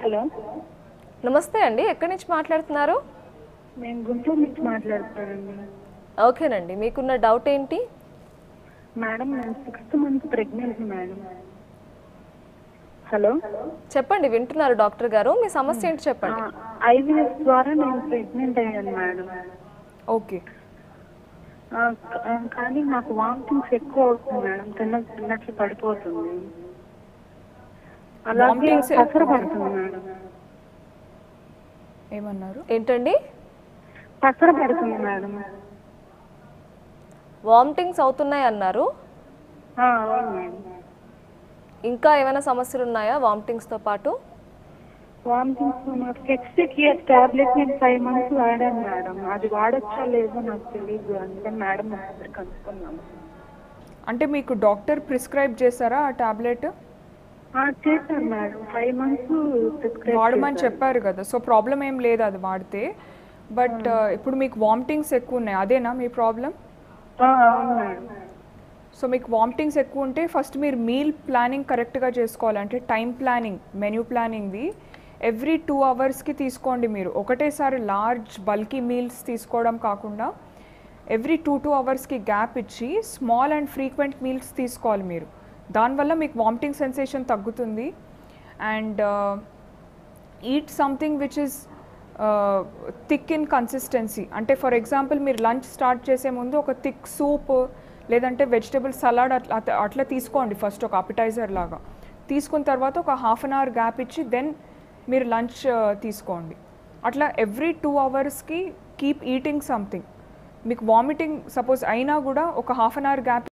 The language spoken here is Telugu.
హలో నమస్తే అండి. ఎక్కడి నుంచి మాట్లాడుతున్నారు? నేను గుంటూరు నుంచి మాట్లాడుతున్నానండి. ఓకేనండి. మీకున్న డౌట్ ఏంటి? మేడం నేను 6th month pregnant madam. Hello చెప్పండి, వింటున్నారు డాక్టర్ గారు. మీ సమస్య ఏంటి చెప్పండి. ఐవీఎఫ్ ద్వారా నేను ప్రెగ్నెంట్ అయ్యాను మేడం. ఓకే. కానీ నాకు వామిటింగ్స్ ఎక్కువ అవుతుంది మేడం. తిన్నట్లు పడిపోతుంది, అలాగే పసర పడుతుంది మేడం. ఏమన్నారు? ఏంటండి? పసర పడుతుంది మేడం. వామిటింగ్స్ అవుతున్నాయి అన్నారు. అవును మేడం. ఇంకా ఏమైనా సమస్యలు ఉన్నాయా వామిటింగ్స్తో పాటు? వామిటింగ్స్ నాకు హెచ్సికియర్ టాబ్లెట్ నేను 5 months వాడాను మేడం. అది వాడచ్చా లేదో నాకు తెలియదు, అందుకని మేడం ఒకసారి కనుక్కున్నాను. అంటే మీకు డాక్టర్ ప్రిస్క్రైబ్ చేశారా ఆ టాబ్లెట్? చేశారు మేడం. 5 months ప్రిస్క్రైబ్ వాడమని చెప్పారు కదా, సో ప్రాబ్లం ఏం లేదు అది వాడితే. బట్ ఇప్పుడు మీకు వామిటింగ్స్ ఎక్కువ ఉన్నాయి, అదేనా మీ ప్రాబ్లం? అవును మేడం. సో మీకు వామిటింగ్స్ ఎక్కువ ఉంటే ఫస్ట్ మీరు మీల్ ప్లానింగ్ కరెక్ట్గా చేసుకోవాలి. అంటే టైం ప్లానింగ్, మెన్యూ ప్లానింగ్ది ఎవ్రీ 2 hours తీసుకోండి. మీరు ఒకటేసారి లార్జ్ బల్కీ మీల్స్ తీసుకోవడం కాకుండా ఎవ్రీ 2 hours గ్యాప్ ఇచ్చి స్మాల్ అండ్ ఫ్రీక్వెంట్ మీల్స్ తీసుకోవాలి మీరు. దానివల్ల మీకు వామిటింగ్ సెన్సేషన్ తగ్గుతుంది. And eat something which is thick in consistency. అంటే ఫర్ ఎగ్జాంపుల్ మీరు లంచ్ స్టార్ట్ చేసే ముందు ఒక థిక్ సూప్ లేదంటే వెజిటబుల్ సలాడ్ అట్లా తీసుకోండి ఫస్ట్, ఒక అపిటైజర్ లాగా. తీసుకున్న తర్వాత ఒక 1/2 hour గ్యాప్ ఇచ్చి దెన్ మీరు లంచ్ తీసుకోండి. అట్లా every 2 hours keep eating something. మీకు వామిటింగ్ సపోజ్ అయినా కూడా ఒక 1/2 hour గ్యాప్